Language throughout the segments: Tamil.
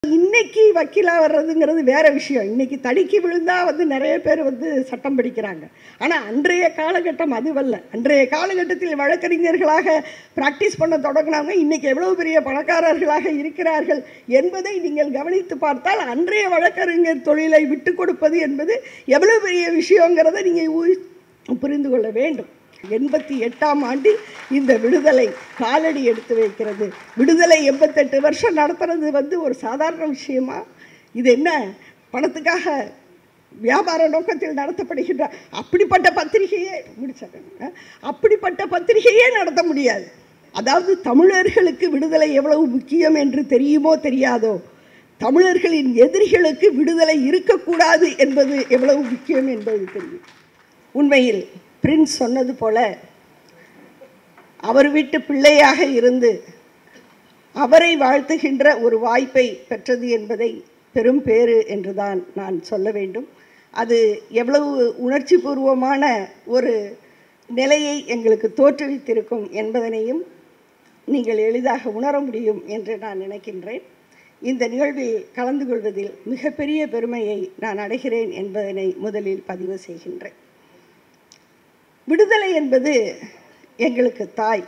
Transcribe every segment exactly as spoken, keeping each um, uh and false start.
இன்னைக்கு வக்கீலா வர்றதுங்கிறது வேற விஷயம். இன்னைக்கு தடிக்கி விழுந்தா வந்து நிறைய பேர் வந்து சட்டம் படிக்கிறாங்க. ஆனால் அன்றைய காலகட்டம் அதுவல்ல. அன்றைய காலகட்டத்தில் வழக்கறிஞர்களாக பிராக்டிஸ் பண்ண தொடங்கினாங்க. இன்னைக்கு எவ்வளவு பெரிய பணக்காரர்களாக இருக்கிறார்கள் என்பதை நீங்கள் கவனித்து பார்த்தால் அன்றைய வழக்கறிஞர் தொழிலை விட்டு கொடுப்பது என்பது எவ்வளவு பெரிய விஷயங்கிறத நீங்கள் புரிந்து கொள்ள வேண்டும். எண்பத்தி எட்டாம் ஆண்டில் இந்த விடுதலை காலடி எடுத்து வைக்கிறது. விடுதலை எண்பத்தெட்டு வருஷம் நடத்துறது வந்து ஒரு சாதாரண விஷயமா? இது என்ன பணத்துக்காக வியாபார நோக்கத்தில் நடத்தப்படுகின்ற அப்படிப்பட்ட பத்திரிகையே முடிச்சாங்க. அப்படிப்பட்ட பத்திரிகையே நடத்த முடியாது. அதாவது தமிழர்களுக்கு விடுதலை எவ்வளவு முக்கியம் என்று தெரியுமோ தெரியாதோ, தமிழர்களின் எதிரிகளுக்கு விடுதலை இருக்கக்கூடாது என்பது எவ்வளவு முக்கியம் என்பது தெரியும். உண்மையில் பிரின்ஸ் சொன்னது போல அவர் வீட்டு பிள்ளையாக இருந்து அவரை வாழ்த்துகின்ற ஒரு வாய்ப்பை பெற்றது என்பதை பெரும் பேறு என்றுதான் நான் சொல்ல வேண்டும். அது எவ்வளவு உணர்ச்சி பூர்வமான ஒரு நிலையை எங்களுக்கு தோற்றுவித்திருக்கும் என்பதனையும் நீங்கள் எளிதாக உணர முடியும் என்று நான் நினைக்கின்றேன். இந்த நிகழ்வில் கலந்து கொள்வதில் மிகப்பெரிய பெருமையை நான் அடைகிறேன் என்பதனை முதலில் பதிவு செய்கின்றேன். விடுதலை என்பது எங்களுக்கு தாய்.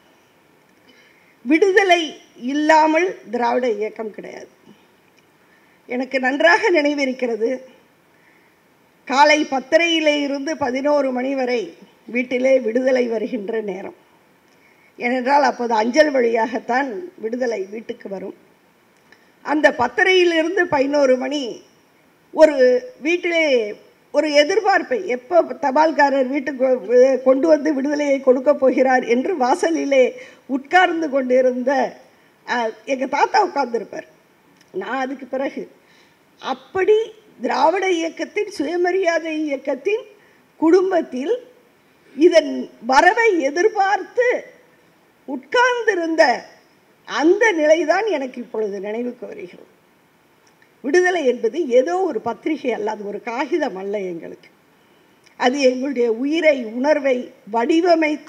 விடுதலை இல்லாமல் திராவிட இயக்கம் கிடையாது. எனக்கு நன்றாக நினைவிருக்கிறது, காலை பத்தரையிலே இருந்து பதினோரு மணி வரை வீட்டிலே விடுதலை வருகின்ற நேரம். ஏனென்றால் அப்போது அஞ்சல் வழியாகத்தான் விடுதலை வீட்டுக்கு வரும். அந்த பத்தரையிலிருந்து பதினோரு மணி ஒரு வீட்டிலே ஒரு எதிர்பார்ப்பை, எப்போ தபால்காரர் வீட்டுக்கு கொண்டு வந்து விடுதலையை கொடுக்க போகிறார் என்று வாசலிலே உட்கார்ந்து கொண்டிருந்த எங்கள் தாத்தா உட்கார்ந்துருப்பார். நான் அதுக்கு பிறகு அப்படி திராவிட இயக்கத்தின் சுயமரியாதை இயக்கத்தின் குடும்பத்தில் இதன் வரவை எதிர்பார்த்து உட்கார்ந்திருந்த அந்த நிலைதான் எனக்கு இப்பொழுது நினைவுக்கு வருகிறது. விடுதலை என்பது ஏதோ ஒரு பத்திரிகை அல்ல, அது ஒரு காகிதம் அல்ல. எங்களுக்கு அது எங்களுடைய உயிரை உணர்வை வடிவமைத்த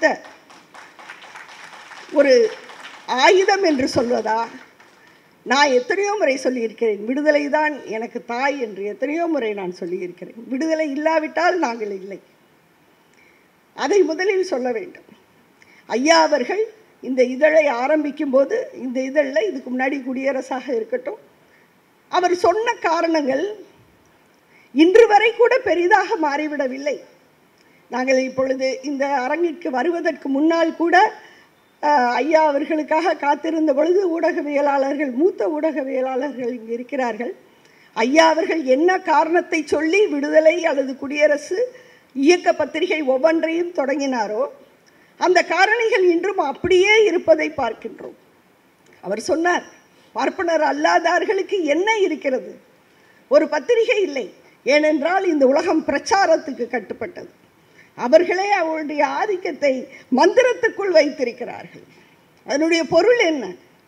ஒரு ஆயுதம் என்று சொல்வதா? நான் எத்தனையோ முறை சொல்லியிருக்கிறேன், விடுதலை தான் எனக்கு தாய் என்று எத்தனையோ முறை நான் சொல்லியிருக்கிறேன். விடுதலை இல்லாவிட்டால் நாங்கள் இல்லை. அதை முதலில் சொல்ல வேண்டும். ஐயா அவர்கள் இந்த இதழை ஆரம்பிக்கும் போது, இந்த இதழில் இதுக்கு முன்னாடி குடியரசாக இருக்கட்டும், அவர் சொன்ன காரணங்கள் இன்று வரை கூட பெரிதாக மாறிவிடவில்லை. நாங்கள் இப்பொழுது இந்த அரங்கிற்கு வருவதற்கு முன்னால் கூட ஐயா அவர்களுக்காக காத்திருந்த பொழுது ஊடகவியலாளர்கள், மூத்த ஊடகவியலாளர்கள் இங்கு இருக்கிறார்கள். ஐயா அவர்கள் என்ன காரணத்தை சொல்லி விடுதலை அல்லது குடியரசு இயக்க பத்திரிகை ஒவ்வொன்றையும் தொடங்கினாரோ அந்த காரணிகள் இன்றும் அப்படியே இருப்பதை பார்க்கின்றோம். அவர் சொன்னார், பார்ப்பனர் அல்லாதார்களுக்கு என்ன இருக்கிறது? ஒரு பத்திரிகை இல்லை. ஏனென்றால் இந்த உலகம் பிரச்சாரத்துக்கு கட்டுப்பட்டது. அவர்களே அவருடைய ஆதிக்கத்தை மந்திரத்துக்குள் வைத்திருக்கிறார்கள். அதனுடைய பொருள் என்ன?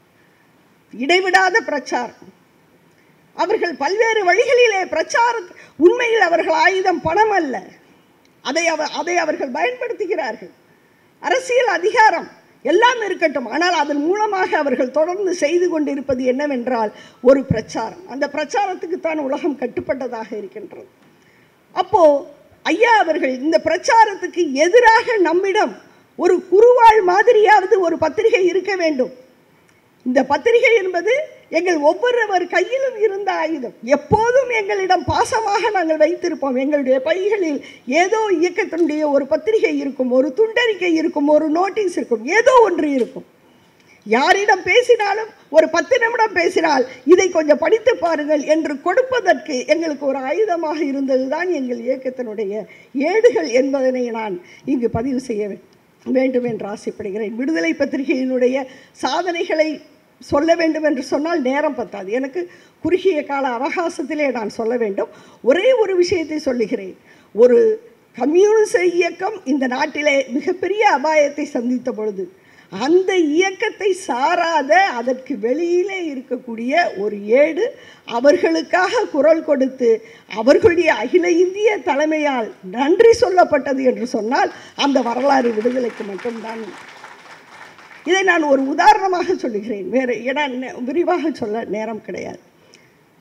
இடைவிடாத பிரச்சாரம். அவர்கள் பல்வேறு வழிகளிலே பிரச்சார, உண்மையில் அவர்கள் ஆயுதம் பணம் அல்ல, அதை அவ அதை அவர்கள் பயன்படுத்துகிறார்கள். அரசியல் அதிகாரம் எல்லாம் இருக்கட்டும், ஆனால் அதன் மூலமாக அவர்கள் தொடர்ந்து செய்து கொண்டிருப்பது என்னவென்றால் ஒரு பிரச்சாரம். அந்த பிரச்சாரத்துக்குத்தான் உலகம் கட்டுப்பட்டதாக இருக்கின்றது. அப்போ ஐயா அவர்கள் இந்த பிரச்சாரத்துக்கு எதிராக நம்மிடம் ஒரு குருவாள் மாதிரியாவது ஒரு பத்திரிகை இருக்க வேண்டும். இந்த பத்திரிகை என்பது எங்கள் ஒவ்வொருவர் கையிலும் இருந்த ஆயுதம். எப்போதும் எங்களிடம் பாசமாக நாங்கள் வைத்திருப்போம். எங்களுடைய பைகளில் ஏதோ இயக்கத்தினுடைய ஒரு பத்திரிகை இருக்கும், ஒரு துண்டறிக்கை இருக்கும், ஒரு நோட்டீஸ் இருக்கும், ஏதோ ஒன்று இருக்கும். யாரிடம் பேசினாலும் ஒரு பத்து நிமிடம் பேசினால் இதை கொஞ்சம் படித்து பாருங்கள் என்று கொடுப்பதற்கு எங்களுக்கு ஒரு ஆயுதமாக இருந்தது தான் எங்கள் இயக்கத்தினுடைய ஏடுகள் என்பதனை நான் இங்கு பதிவு செய்ய வேண்டும் என்று ஆசைப்படுகிறேன். விடுதலை பத்திரிகையினுடைய சாதனைகளை சொல்ல வேண்டும் என்று சொன்னால் நேரம் பத்தாது. எனக்கு குறுகிய கால அவகாசத்திலே நான் சொல்ல வேண்டும். ஒரே ஒரு விஷயத்தை சொல்லுகிறேன். ஒரு கம்யூனிச இயக்கம் இந்த நாட்டிலே மிகப்பெரிய அபாயத்தை சந்தித்த பொழுது அந்த இயக்கத்தை சாராத அதற்கு வெளியிலே இருக்கக்கூடிய ஒரு ஏடு அவர்களுக்காக குரல் கொடுத்து அவர்களுடைய அகில இந்திய தலைமையால் நன்றி சொல்லப்பட்டது என்று சொன்னால் அந்த வரலாறு விடுதலைக்கு மட்டும்தான். இதை நான் ஒரு உதாரணமாக சொல்லுகிறேன், வேறு ஏன்னா விரிவாக சொல்ல நேரம் கிடையாது.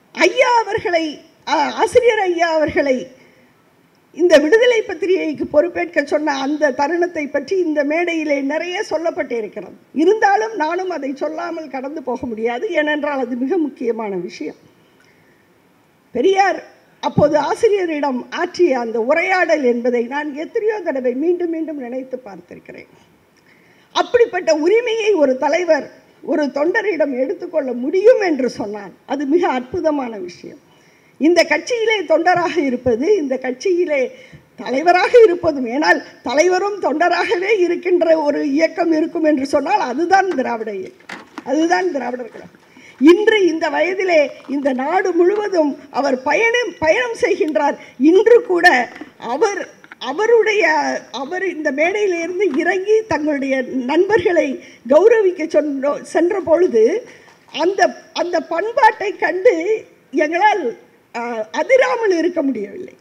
ஐயா அவர்களை, ஆசிரியர் ஐயா அவர்களை இந்த விடுதலை பத்திரிகைக்கு பொறுப்பேற்க சொன்ன அந்த தருணத்தை பற்றி இந்த மேடையிலே நிறைய சொல்லப்பட்டிருக்கிறது. இருந்தாலும் நானும் அதை சொல்லாமல் கடந்து போக முடியாது, ஏனென்றால் அது மிக முக்கியமான விஷயம். பெரியார் அப்போது ஆசிரியரிடம் ஆற்றிய அந்த உரையாடல் என்பதை நான் எத்தனையோ தடவை மீண்டும் மீண்டும் நினைத்து பார்த்திருக்கிறேன். அப்படிப்பட்ட உரிமையை ஒரு தலைவர் ஒரு தொண்டரிடம் எடுத்துக்கொள்ள முடியும் என்று சொன்னால் அது மிக அற்புதமான விஷயம். இந்த கட்சியிலே தொண்டராக இருப்பது, இந்த கட்சியிலே தலைவராக இருப்பதும், ஏனால் தலைவரும் தொண்டராகவே இருக்கின்ற ஒரு இயக்கம் இருக்கும் என்று சொன்னால் அதுதான் திராவிட இயக்கம், அதுதான் திராவிடர் கழகம். இன்று இந்த வயதிலே இந்த நாடு முழுவதும் அவர் பயணம் பயணம் செய்கின்றார். இன்று கூட அவர் அவருடைய அவர் இந்த மேடையிலிருந்து இறங்கி தங்களுடைய நண்பர்களை கௌரவிக்க சொன்ன சென்ற பொழுது அந்த அந்த பண்பாட்டை கண்டு எங்களால் அதிராமல் இருக்க முடியவில்லை.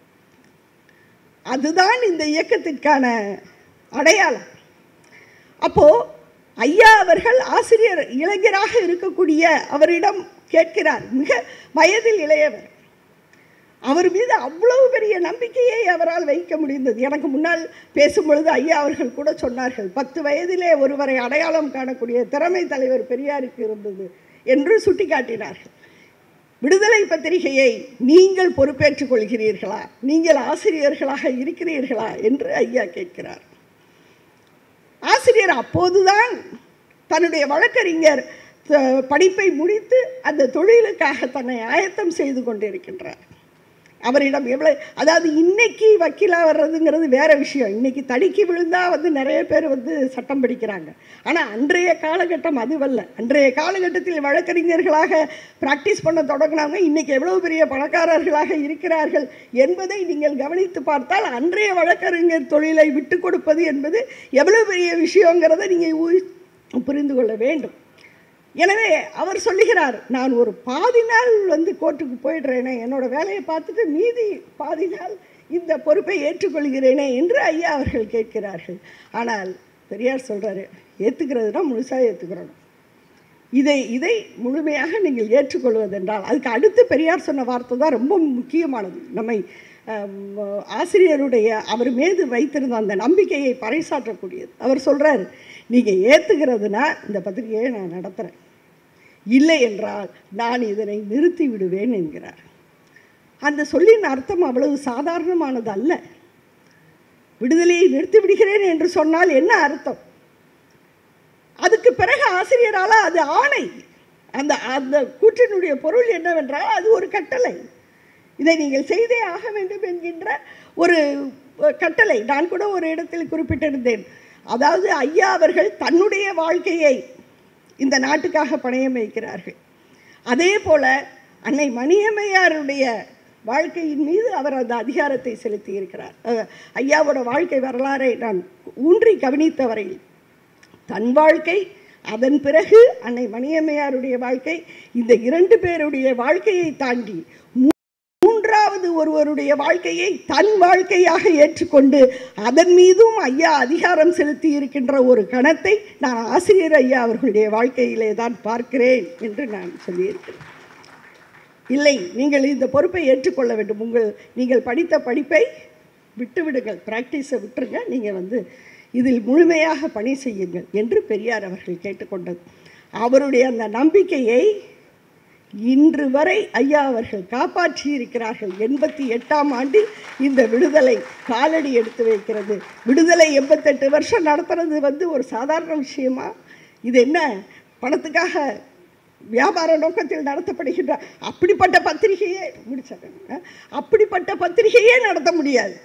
அதுதான் இந்த இயக்கத்திற்கான அடையாளம். அப்போ ஐயா அவர்கள் ஆசிரியர் இளைஞராக இருக்கக்கூடிய அவரிடம் கேட்கிறார். மிக வயதில் இளையவர், அவர் மீது அவ்வளவு பெரிய நம்பிக்கையை அவரால் வைக்க முடிந்தது. எனக்கு முன்னால் பேசும்பொழுது ஐயா அவர்கள் கூட சொன்னார்கள், பத்து வயதிலே ஒருவரை அடையாளம் காணக்கூடிய திறமை தலைவர் பெரியாருக்கு இருந்தது என்று சுட்டிக்காட்டினார்கள். விடுதலை பத்திரிகையை நீங்கள் பொறுப்பேற்றுக் கொள்கிறீர்களா, நீங்கள் ஆசிரியர்களாக இருக்கிறீர்களா என்று ஐயா கேட்கிறார். ஆசிரியர் அப்போதுதான் தன்னுடைய வழக்கறிஞர் படிப்பை முடித்து அந்த தொழிலுக்காக தன்னை ஆயத்தம் செய்து கொண்டிருக்கின்றார். அவரிடம் எவ்வளோ, அதாவது இன்னைக்கு வக்கீலாக வர்றதுங்கிறது வேற விஷயம். இன்னைக்கு தடிக்கி விழுந்தால் வந்து நிறைய பேர் வந்து சட்டம் படிக்கிறாங்க. ஆனால் அன்றைய காலகட்டம் அதுவல்ல. அன்றைய காலகட்டத்தில் வழக்கறிஞர்களாக ப்ராக்டிஸ் பண்ண தொடங்கினாங்க. இன்றைக்கி எவ்வளோ பெரிய பணக்காரர்களாக இருக்கிறார்கள் என்பதை நீங்கள் கவனித்து பார்த்தால் அன்றைய வழக்கறிஞர் தொழிலை விட்டு கொடுப்பது என்பது எவ்வளோ பெரிய விஷயங்கிறத நீங்கள் புரிந்து கொள்ள வேண்டும். எனவே அவர் சொல்லுகிறார், நான் ஒரு பாதி நாள் வந்து கோர்ட்டுக்கு போயிடுறேனே, என்னோடய வேலையை பார்த்துட்டு மீதி பாதி நாள் இந்த பொறுப்பை ஏற்றுக்கொள்கிறேனே என்று ஐயா அவர்கள் கேட்கிறார்கள். ஆனால் பெரியார் சொல்கிறாரு, ஏற்றுக்கிறதுனா முழுசாக ஏற்றுக்கிறோம். இதை இதை முழுமையாக நீங்கள் ஏற்றுக்கொள்வதென்றால், அதுக்கு அடுத்து பெரியார் சொன்ன வார்த்தை தான் ரொம்ப முக்கியமானது. நம்மை ஆசிரியருடைய அவர் மீது வைத்திருந்த அந்த நம்பிக்கையை பறைசாற்றக்கூடியது. அவர் சொல்கிறார், நீங்கள் ஏற்றுக்கிறதுனா இந்த பத்திரிகையை நான் நடத்துகிறேன், இல்லை என்றால் நான் இதனை நிறுத்தி விடுவேன் என்கிறார். அந்த சொல்லின் அர்த்தம் அவ்வளவு சாதாரணமானது அல்ல. விடுதலையை நிறுத்தி விடுகிறேன் என்று சொன்னால் என்ன அர்த்தம்? அதுக்கு பிறகு ஆசிரியரால் அது ஆணை. அந்த அந்த கூற்றினுடைய பொருள் என்னவென்றால் அது ஒரு கட்டளை, இதை நீங்கள் செய்தே ஆக வேண்டும் என்கின்ற ஒரு கட்டளை. நான் கூட ஒரு இடத்தில் குறிப்பிட்டிருந்தேன், அதாவது ஐயா அவர்கள் தன்னுடைய வாழ்க்கையை இந்த நாட்டுக்காக பணயம் வைக்கிறார்கள். அதே போல் அன்னை மணியம்மையாருடைய வாழ்க்கையின் மீது அவர் அந்த அதிகாரத்தை செலுத்தி இருக்கிறார். ஐயாவோட வாழ்க்கை வரலாறை நான் ஊன்றி கவனித்த வரையில் தன் வாழ்க்கை, அதன் பிறகு அன்னை மணியம்மையாருடைய வாழ்க்கை, இந்த இரண்டு பேருடைய வாழ்க்கையை தாண்டி மூன்றாவது ஒருவருடைய வாழ்க்கையை தன் வாழ்க்கையாக ஏற்றுக்கொண்டு அதன் மீதும் ஐயா அதிகாரம் செலுத்தி இருக்கின்ற ஒரு கணத்தை நான் ஆசிரியர் ஐயா அவர்களுடைய வாழ்க்கையிலே தான் பார்க்கிறேன் என்று நான் சொல்லியிருக்கிறேன். இல்லை, நீங்கள் இந்த பொறுப்பை ஏற்றுக்கொள்ள வேண்டும். உங்கள் நீங்கள் படித்த படிப்பை விட்டுவிடுங்கள், ப்ராக்டிஸை விட்டுருங்க, நீங்கள் வந்து இதில் முழுமையாக பணி செய்யுங்கள் என்று பெரியார் அவர்கள் கேட்டுக்கொண்டது. அவருடைய அந்த நம்பிக்கையை இன்று வரை ஐயா அவர்கள் காப்பாற்றி இருக்கிறார்கள். எண்பத்தி எட்டாம் ஆண்டில் இந்த விடுதலை காலடி எடுத்து வைக்கிறது. விடுதலை எண்பத்தெட்டு வருஷம் நடத்துறது வந்து ஒரு சாதாரண விஷயமா? இது என்ன பணத்துக்காக வியாபார நோக்கத்தில் நடத்தப்படுகின்ற அப்படிப்பட்ட பத்திரிகையே முடிச்சாங்க, அப்படிப்பட்ட பத்திரிகையே நடத்த முடியாது.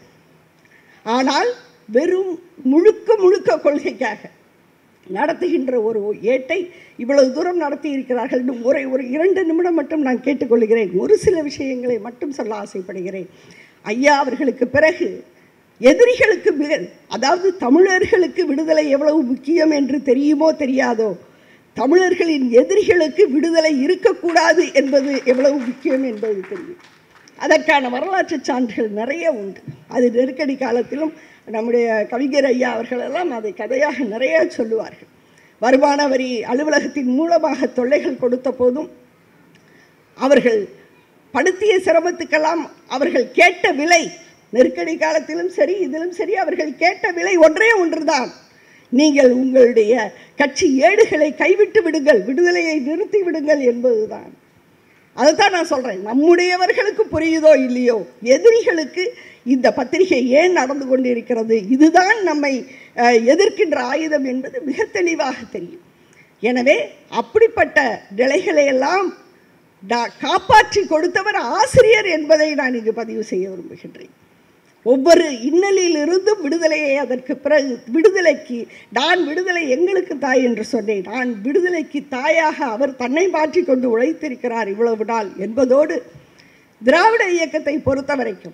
ஆனால் வெறும் முழுக்க முழுக்க கொள்கைக்காக நடத்துகின்ற ஒரு ஏட்டை இவ்வளவு தூரம் நடத்தி இருக்கிறார்கள். ஒரு ஒரு இரண்டு நிமிடம் மட்டும் நான் கேட்டுக்கொள்கிறேன். ஒரு சில விஷயங்களை மட்டும் சொல்ல ஆசைப்படுகிறேன். ஐயா அவர்களுக்கு பிறகு எதிரிகளுக்கு மிக, அதாவது தமிழர்களுக்கு விடுதலை எவ்வளவு முக்கியம் என்று தெரியுமோ தெரியாதோ, தமிழர்களின் எதிரிகளுக்கு விடுதலை இருக்கக்கூடாது என்பது எவ்வளவு முக்கியம் என்பது தெரியும். அதற்கான வரலாற்று சான்றுகள் நிறைய உண்டு. அது நெருக்கடி காலத்திலும் நம்முடைய கவிஞர் ஐயா அவர்களெல்லாம் அதை கதையாக நிறைய சொல்லுவார்கள். வருமான வரி அலுவலகத்தின் மூலமாக தொல்லைகள் கொடுத்த போதும் அவர்கள் படுத்திய சிரமத்துக்கெல்லாம் அவர்கள் கேட்ட விலை, நெருக்கடி காலத்திலும் சரி இதிலும் சரி அவர்கள் கேட்ட விலை ஒன்றே ஒன்றுதான், நீங்கள் உங்களுடைய கட்சி ஏடுகளை கைவிட்டு விடுங்கள், விடுதலையை நிறுத்தி விடுங்கள் என்பதுதான். அதுதான் நான் சொல்கிறேன். நம்முடையவர்களுக்கு புரியுதோ இல்லையோ, எதிரிகளுக்கு இந்த பத்திரிகை ஏன் நடந்து கொண்டிருக்கிறது, இதுதான் நம்மை எதிர்க்கின்ற ஆயுதம் என்பது மிக தெளிவாக தெரியும். எனவே அப்படிப்பட்ட நிலைகளையெல்லாம் காப்பாற்றி கொடுத்தவர் ஆசிரியர் என்பதை நான் இங்கு பதிவு செய்ய விரும்புகின்றேன். ஒவ்வொரு இன்னலிலிருந்தும் விடுதலையை, அதற்கு பிறகு விடுதலைக்கு நான் விடுதலை எங்களுக்கு தாய் என்று சொன்னேன். நான் விடுதலைக்கு தாயாக அவர் தன்னை மாற்றி கொண்டு உழைத்திருக்கிறார் இவ்வளவு நாள் என்பதோடு, திராவிட இயக்கத்தை பொறுத்த வரைக்கும்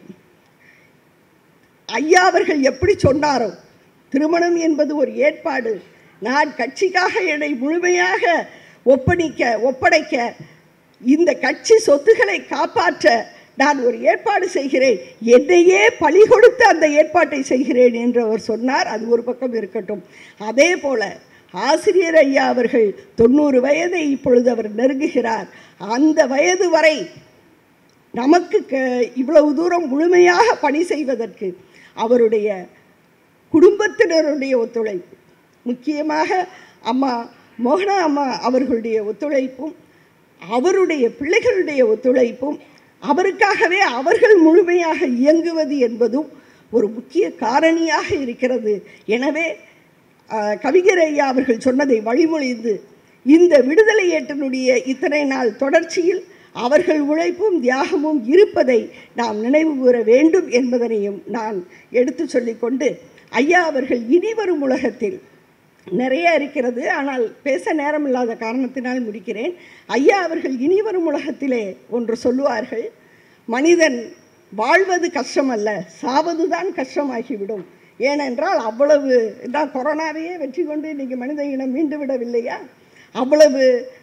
ஐயா அவர்கள் எப்படி சொன்னாரோ, திருமணம் என்பது ஒரு ஏற்பாடு, நான் கட்சிக்காக என்னை முழுமையாக ஒப்படைக்க ஒப்படைக்க இந்த கட்சி சொத்துக்களை காப்பாற்ற நான் ஒரு ஏற்பாடு செய்கிறேன், என்னையே பலி கொடுத்து அந்த ஏற்பாட்டை செய்கிறேன் என்று அவர் சொன்னார். அது ஒரு பக்கம் இருக்கட்டும். அதே போல ஆசிரியர் ஐயா அவர்கள் தொண்ணூறு வயதை இப்பொழுது அவர் நெருங்குகிறார். அந்த வயது வரை நமக்கு இவ்வளவு தூரம் முழுமையாக பணி செய்வதற்கு அவருடைய குடும்பத்தினருடைய ஒத்துழைப்பு, முக்கியமாக அம்மா மோகனா அம்மா அவர்களுடைய ஒத்துழைப்பும் அவருடைய பிள்ளைகளுடைய ஒத்துழைப்பும், அவருக்காகவே அவர்கள் முழுமையாக இயங்குவது என்பதும் ஒரு முக்கிய காரணியாக இருக்கிறது. எனவே கவிஞர் ஐயா அவர்கள் சொன்னதை வழிமொழிந்து இந்த விடுதலை ஏற்றனுடைய இத்தனை நாள் தொடர்ச்சியில் அவர்கள் உழைப்பும் தியாகமும் இருப்பதை நாம் நினைவு கூற வேண்டும் என்பதனையும் நான் எடுத்து சொல்லிக்கொண்டு, ஐயா அவர்கள் இனிவரும் உலகத்தில் நிறைய இருக்கிறது, ஆனால் பேச நேரம் இல்லாத காரணத்தினால் முடிக்கிறேன். ஐயா அவர்கள் இனிவரும் உலகத்திலே ஒன்று சொல்லுவார்கள், மனிதன் வாழ்வது கஷ்டமல்ல, சாவதுதான் கஷ்டமாகிவிடும். ஏனென்றால் அவ்வளவு தான் கொரோனாவையே வெற்றி கொண்டு இன்றைக்கி மனித இனம் மீண்டு விடவில்லையா, அவ்வளவு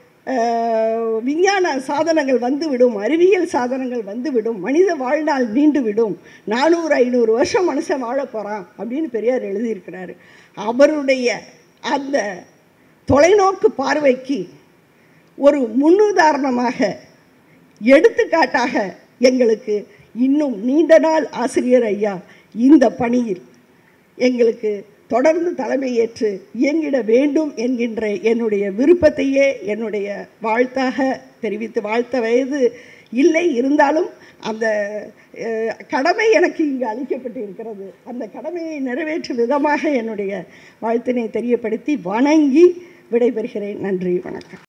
விஞ்ஞான சாதனங்கள் வந்துவிடும், அறிவியல் சாதனங்கள் வந்துவிடும், மனித வாழ்நாள் நீண்டுவிடும், நானூறு ஐநூறு வருஷம் மனுஷன் வாழ போகிறான் அப்படின்னு பெரியார் எழுதியிருக்கிறாரு. அவருடைய அந்த தொலைநோக்கு பார்வைக்கு ஒரு முன்னுதாரணமாக, எடுத்துக்காட்டாக எங்களுக்கு இன்னும் நீண்ட நாள் ஆசிரியர் ஐயா இந்த பணியில் எங்களுக்கு தொடர்ந்து தலைமையேற்று இயங்கிட வேண்டும் என்கின்ற என்னுடைய விருப்பத்தையே என்னுடைய வாழ்த்தாக தெரிவித்து, வாழ்த்த வயது இல்லை இருந்தாலும் அந்த கடமை எனக்கு இங்கு அளிக்கப்பட்டு இருக்கிறது, அந்த கடமையை நிறைவேற்றும் விதமாக என்னுடைய வாழ்த்தினை தெரியப்படுத்தி வணங்கி விடைபெறுகிறேன். நன்றி, வணக்கம்.